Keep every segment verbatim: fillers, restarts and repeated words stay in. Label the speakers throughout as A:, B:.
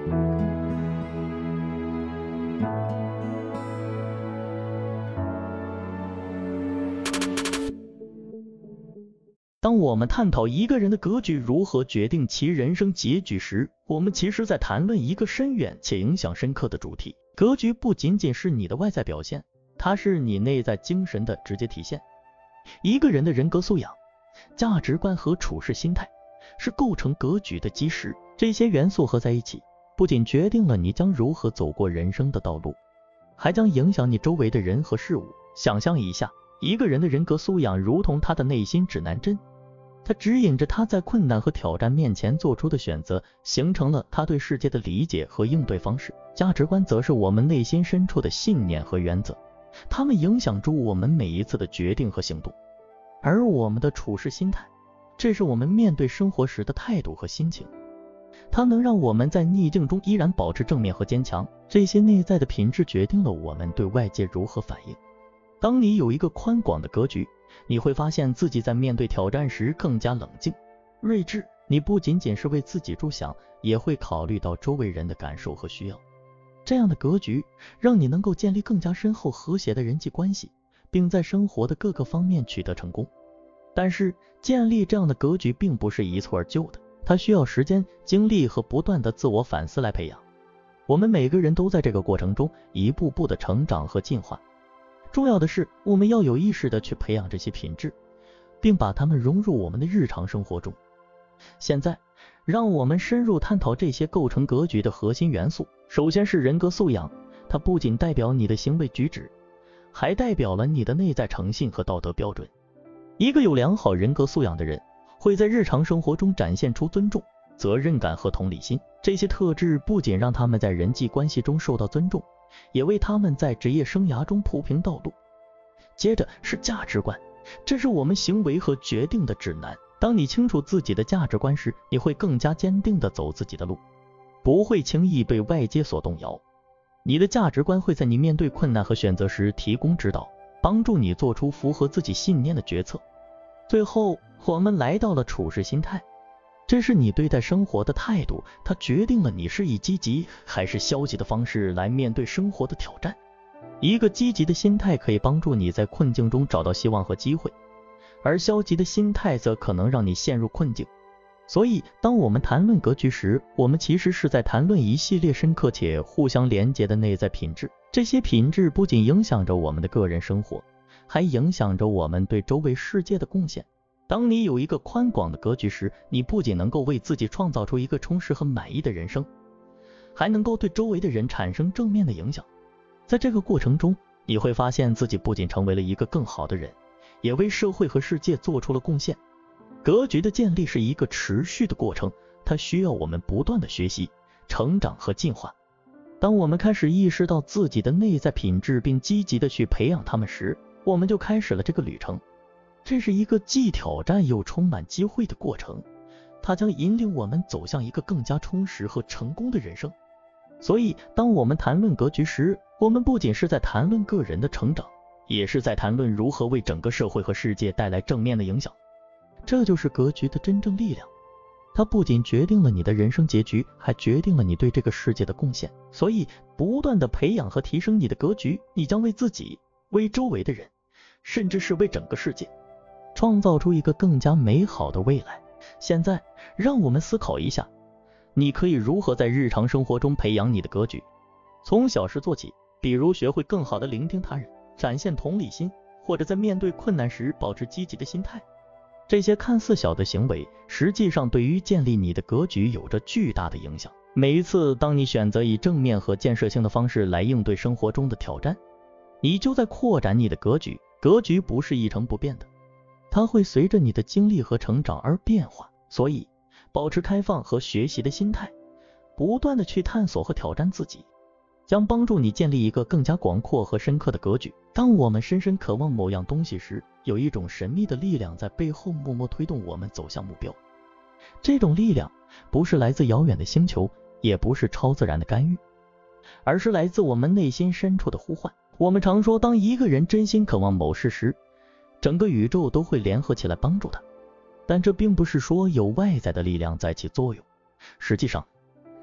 A: 当我们探讨一个人的格局如何决定其人生结局时，我们其实在谈论一个深远且影响深刻的主题。格局不仅仅是你的外在表现，它是你内在精神的直接体现。一个人的人格素养、价值观和处事心态是构成格局的基石，这些元素合在一起，不仅决定了你将如何走过人生的道路，还将影响你周围的人和事物。想象一下，一个人的人格素养如同他的内心指南针，它指引着他在困难和挑战面前做出的选择，形成了他对世界的理解和应对方式。价值观则是我们内心深处的信念和原则，它们影响着我们每一次的决定和行动。而我们的处事心态，这是我们面对生活时的态度和心情，它能让我们在逆境中依然保持正面和坚强。这些内在的品质决定了我们对外界如何反应。当你有一个宽广的格局，你会发现自己在面对挑战时更加冷静、睿智。你不仅仅是为自己着想，也会考虑到周围人的感受和需要。这样的格局让你能够建立更加深厚和谐的人际关系，并在生活的各个方面取得成功。但是，建立这样的格局并不是一蹴而就的，它需要时间、精力和不断的自我反思来培养。我们每个人都在这个过程中一步步的成长和进化。重要的是，我们要有意识的去培养这些品质，并把它们融入我们的日常生活中。现在，让我们深入探讨这些构成格局的核心元素。首先是人格素养，它不仅代表你的行为举止，还代表了你的内在诚信和道德标准。一个有良好人格素养的人，会在日常生活中展现出尊重、责任感和同理心。这些特质不仅让他们在人际关系中受到尊重，也为他们在职业生涯中铺平道路。接着是价值观，这是我们行为和决定的指南。当你清楚自己的价值观时，你会更加坚定地走自己的路，不会轻易被外界所动摇。你的价值观会在你面对困难和选择时提供指导，帮助你做出符合自己信念的决策。最后，我们来到了处事心态，这是你对待生活的态度，它决定了你是以积极还是消极的方式来面对生活的挑战。一个积极的心态可以帮助你在困境中找到希望和机会，而消极的心态则可能让你陷入困境。所以，当我们谈论格局时，我们其实是在谈论一系列深刻且互相连结的内在品质。这些品质不仅影响着我们的个人生活，还影响着我们对周围世界的贡献。当你有一个宽广的格局时，你不仅能够为自己创造出一个充实和满意的人生，还能够对周围的人产生正面的影响。在这个过程中，你会发现自己不仅成为了一个更好的人，也为社会和世界做出了贡献。格局的建立是一个持续的过程，它需要我们不断的学习、成长和进化。当我们开始意识到自己的内在品质并积极的去培养它们时，我们就开始了这个旅程。这是一个既挑战又充满机会的过程，它将引领我们走向一个更加充实和成功的人生。所以，当我们谈论格局时，我们不仅是在谈论个人的成长，也是在谈论如何为整个社会和世界带来正面的影响。这就是格局的真正力量，它不仅决定了你的人生结局，还决定了你对这个世界的贡献。所以，不断的培养和提升你的格局，你将为自己、为周围的人，甚至是为整个世界，创造出一个更加美好的未来。现在，让我们思考一下，你可以如何在日常生活中培养你的格局。从小事做起，比如学会更好的聆听他人，展现同理心，或者在面对困难时保持积极的心态。这些看似小的行为，实际上对于建立你的格局有着巨大的影响。每一次当你选择以正面和建设性的方式来应对生活中的挑战，你就在扩展你的格局。格局不是一成不变的，它会随着你的经历和成长而变化。所以，保持开放和学习的心态，不断的去探索和挑战自己，将帮助你建立一个更加广阔和深刻的格局。当我们深深渴望某样东西时，有一种神秘的力量在背后默默推动我们走向目标。这种力量不是来自遥远的星球，也不是超自然的干预，而是来自我们内心深处的呼唤。我们常说，当一个人真心渴望某事时，整个宇宙都会联合起来帮助他。但这并不是说有外在的力量在起作用，实际上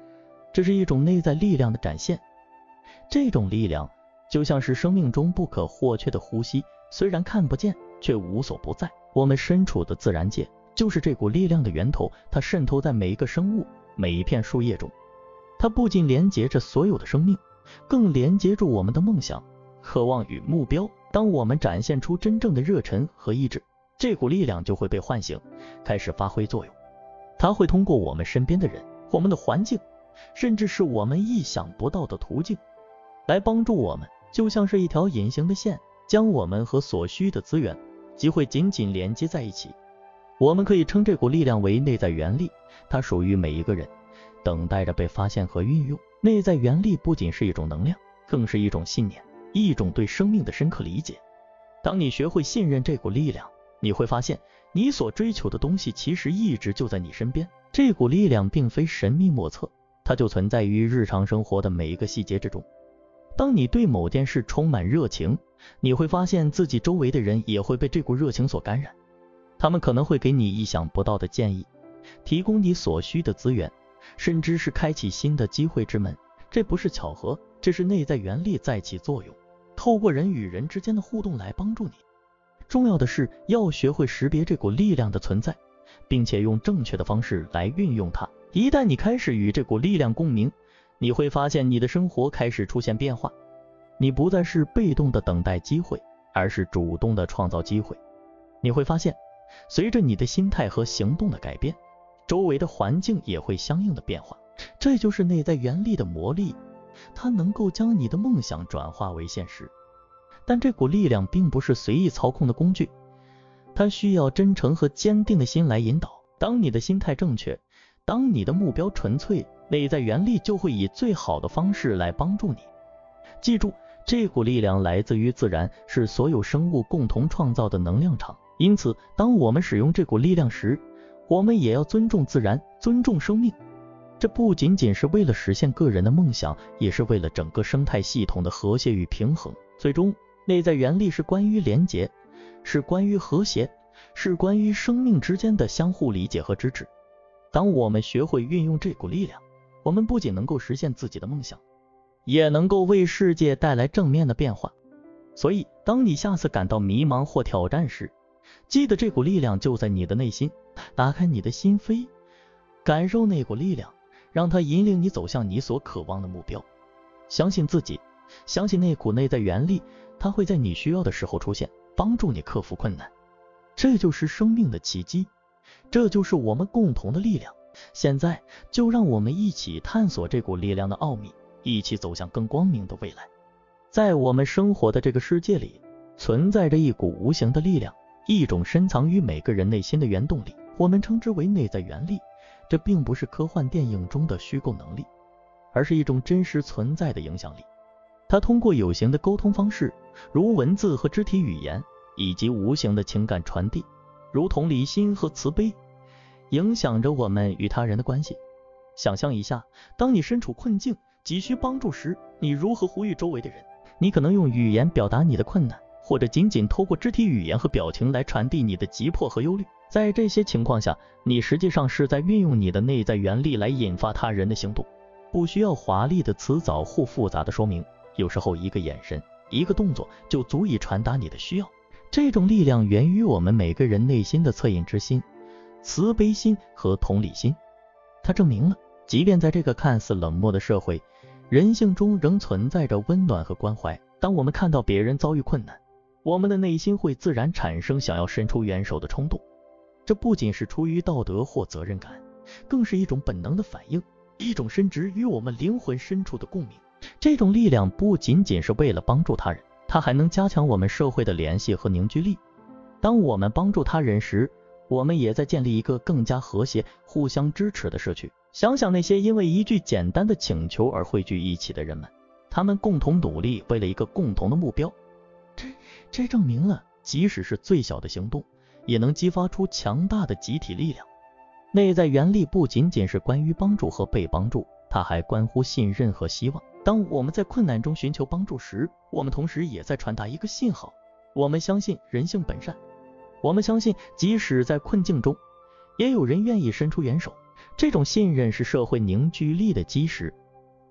A: 这是一种内在力量的展现。这种力量就像是生命中不可或缺的呼吸，虽然看不见，却无所不在。我们身处的自然界就是这股力量的源头，它渗透在每一个生物、每一片树叶中。它不仅连接着所有的生命，更连接住我们的梦想、渴望与目标。当我们展现出真正的热忱和意志，这股力量就会被唤醒，开始发挥作用。它会通过我们身边的人、我们的环境，甚至是我们意想不到的途径，来帮助我们，就像是一条隐形的线，将我们和所需的资源、机会紧紧连接在一起。我们可以称这股力量为内在原力，它属于每一个人，等待着被发现和运用。内在原力不仅是一种能量，更是一种信念，一种对生命的深刻理解。当你学会信任这股力量，你会发现你所追求的东西其实一直就在你身边。这股力量并非神秘莫测，它就存在于日常生活的每一个细节之中。当你对某件事充满热情，你会发现自己周围的人也会被这股热情所感染。他们可能会给你意想不到的建议，提供你所需的资源，甚至是开启新的机会之门。这不是巧合，这是内在原力在起作用，透过人与人之间的互动来帮助你。重要的是要学会识别这股力量的存在，并且用正确的方式来运用它。一旦你开始与这股力量共鸣，你会发现你的生活开始出现变化。你不再是被动的等待机会，而是主动的创造机会。你会发现，随着你的心态和行动的改变，周围的环境也会相应的变化。这就是内在原力的魔力，它能够将你的梦想转化为现实。但这股力量并不是随意操控的工具，它需要真诚和坚定的心来引导。当你的心态正确，当你的目标纯粹，内在原力就会以最好的方式来帮助你。记住，这股力量来自于自然，是所有生物共同创造的能量场。因此，当我们使用这股力量时，我们也要尊重自然，尊重生命。这不仅仅是为了实现个人的梦想，也是为了整个生态系统的和谐与平衡。最终，内在原力是关于连结，是关于和谐，是关于生命之间的相互理解和支持。当我们学会运用这股力量，我们不仅能够实现自己的梦想，也能够为世界带来正面的变化。所以，当你下次感到迷茫或挑战时，记得这股力量就在你的内心，打开你的心扉，感受那股力量，让它引领你走向你所渴望的目标。相信自己，相信那股内在原力，它会在你需要的时候出现，帮助你克服困难。这就是生命的奇迹，这就是我们共同的力量。现在就让我们一起探索这股力量的奥秘，一起走向更光明的未来。在我们生活的这个世界里，存在着一股无形的力量，一种深藏于每个人内心的原动力，我们称之为内在原力。这并不是科幻电影中的虚构能力，而是一种真实存在的影响力。它通过有形的沟通方式，如文字和肢体语言，以及无形的情感传递，如同理心和慈悲，影响着我们与他人的关系。想象一下，当你身处困境，急需帮助时，你如何呼吁周围的人？你可能用语言表达你的困难，或者仅仅透过肢体语言和表情来传递你的急迫和忧虑。在这些情况下，你实际上是在运用你的内在原力来引发他人的行动。不需要华丽的辞藻或复杂的说明，有时候一个眼神，一个动作就足以传达你的需要。这种力量源于我们每个人内心的恻隐之心、慈悲心和同理心。它证明了，即便在这个看似冷漠的社会，人性中仍存在着温暖和关怀。当我们看到别人遭遇困难，我们的内心会自然产生想要伸出援手的冲动。这不仅是出于道德或责任感，更是一种本能的反应，一种深植于我们灵魂深处的共鸣。这种力量不仅仅是为了帮助他人，它还能加强我们社会的联系和凝聚力。当我们帮助他人时，我们也在建立一个更加和谐、互相支持的社区。想想那些因为一句简单的请求而汇聚一起的人们，他们共同努力，为了一个共同的目标。这这证明了，即使是最小的行动，也能激发出强大的集体力量。内在原力不仅仅是关于帮助和被帮助，它还关乎信任和希望。当我们在困难中寻求帮助时，我们同时也在传达一个信号：我们相信人性本善，我们相信即使在困境中，也有人愿意伸出援手。这种信任是社会凝聚力的基石，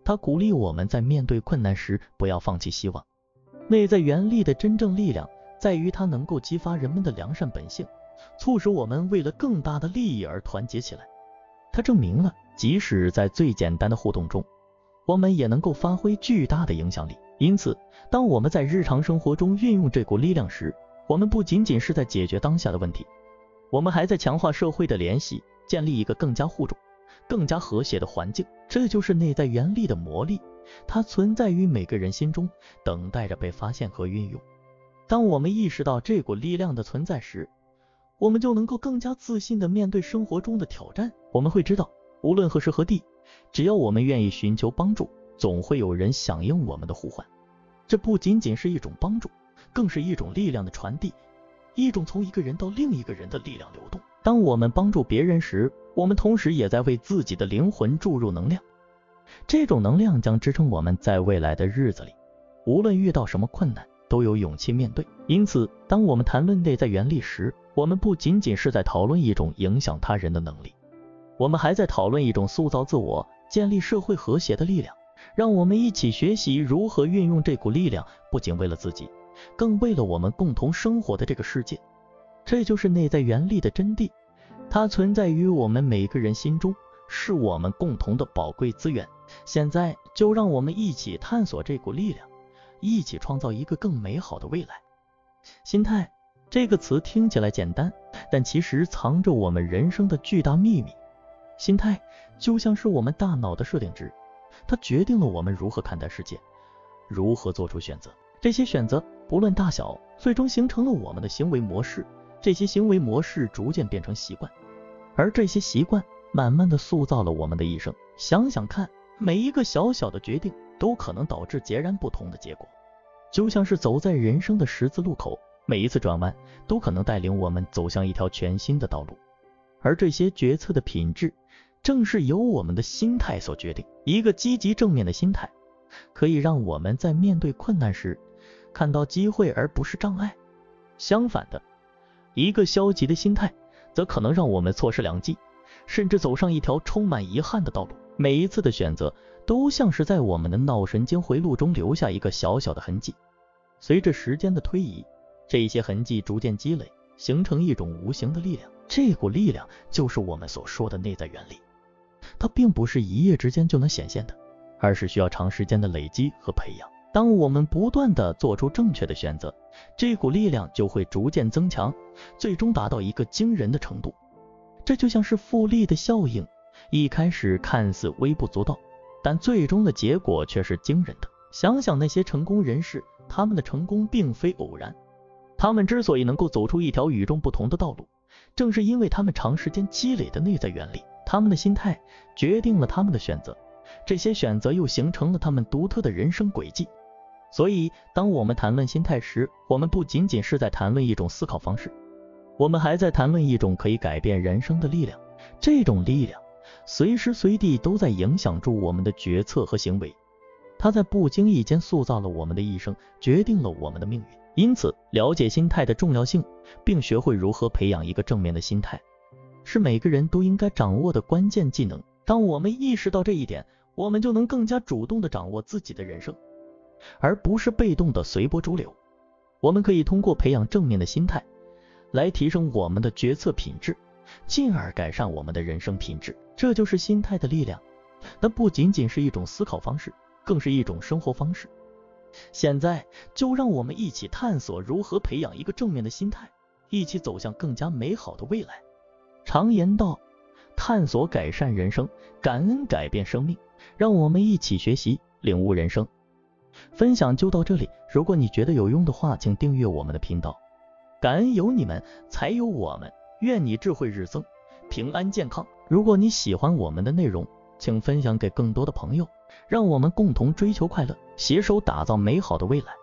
A: 它鼓励我们在面对困难时不要放弃希望。内在原力的真正力量在于它能够激发人们的良善本性，促使我们为了更大的利益而团结起来。它证明了，即使在最简单的互动中，我们也能够发挥巨大的影响力。因此，当我们在日常生活中运用这股力量时，我们不仅仅是在解决当下的问题，我们还在强化社会的联系，建立一个更加互助、更加和谐的环境。这就是内在原力的魔力，它存在于每个人心中，等待着被发现和运用。当我们意识到这股力量的存在时，我们就能够更加自信地面对生活中的挑战。我们会知道，无论何时何地，只要我们愿意寻求帮助，总会有人响应我们的呼唤。这不仅仅是一种帮助，更是一种力量的传递，一种从一个人到另一个人的力量流动。当我们帮助别人时，我们同时也在为自己的灵魂注入能量，这种能量将支撑我们在未来的日子里，无论遇到什么困难，都有勇气面对。因此，当我们谈论内在原力时，我们不仅仅是在讨论一种影响他人的能力，我们还在讨论一种塑造自我、建立社会和谐的力量。让我们一起学习如何运用这股力量，不仅为了自己，更为了我们共同生活的这个世界。这就是内在原力的真谛，它存在于我们每个人心中，是我们共同的宝贵资源。现在就让我们一起探索这股力量，一起创造一个更美好的未来。心态这个词听起来简单，但其实藏着我们人生的巨大秘密。心态就像是我们大脑的设定值，它决定了我们如何看待世界，如何做出选择。这些选择不论大小，最终形成了我们的行为模式。这些行为模式逐渐变成习惯，而这些习惯慢慢的塑造了我们的一生。想想看，每一个小小的决定都可能导致截然不同的结果，就像是走在人生的十字路口，每一次转弯都可能带领我们走向一条全新的道路。而这些决策的品质正是由我们的心态所决定。一个积极正面的心态可以让我们在面对困难时看到机会而不是障碍，相反的，一个消极的心态则可能让我们错失良机，甚至走上一条充满遗憾的道路。每一次的选择都像是在我们的脑神经回路中留下一个小小的痕迹，随着时间的推移，这些痕迹逐渐积累，形成一种无形的力量。这股力量就是我们所说的内在原力，它并不是一夜之间就能显现的，而是需要长时间的累积和培养。当我们不断地做出正确的选择，这股力量就会逐渐增强，最终达到一个惊人的程度。这就像是复利的效应，一开始看似微不足道，但最终的结果却是惊人的。想想那些成功人士，他们的成功并非偶然，他们之所以能够走出一条与众不同的道路，正是因为他们长时间积累的内在原力。他们的心态决定了他们的选择，这些选择又形成了他们独特的人生轨迹。所以当我们谈论心态时，我们不仅仅是在谈论一种思考方式，我们还在谈论一种可以改变人生的力量。这种力量随时随地都在影响住我们的决策和行为，它在不经意间塑造了我们的一生，决定了我们的命运。因此，了解心态的重要性，并学会如何培养一个正面的心态，是每个人都应该掌握的关键技能。当我们意识到这一点，我们就能更加主动地掌握自己的人生，而不是被动的随波逐流。我们可以通过培养正面的心态来提升我们的决策品质，进而改善我们的人生品质。这就是心态的力量，它不仅仅是一种思考方式，更是一种生活方式。现在就让我们一起探索如何培养一个正面的心态，一起走向更加美好的未来。常言道，探索改善人生，感恩改变生命。让我们一起学习，领悟人生。分享就到这里，如果你觉得有用的话，请订阅我们的频道。感恩有你们，才有我们。愿你智慧日增，平安健康。如果你喜欢我们的内容，请分享给更多的朋友，让我们共同追求快乐，携手打造美好的未来。